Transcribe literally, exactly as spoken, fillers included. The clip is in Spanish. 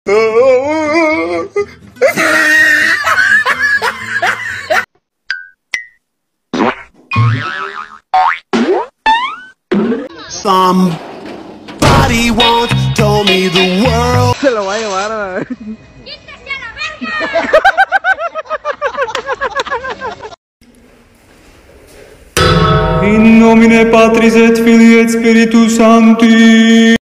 Somebody once told me the world. Se lo va a llevar a... ¡Quítese a la verga! In nomine Patris et Filii et Spiritus Sancti.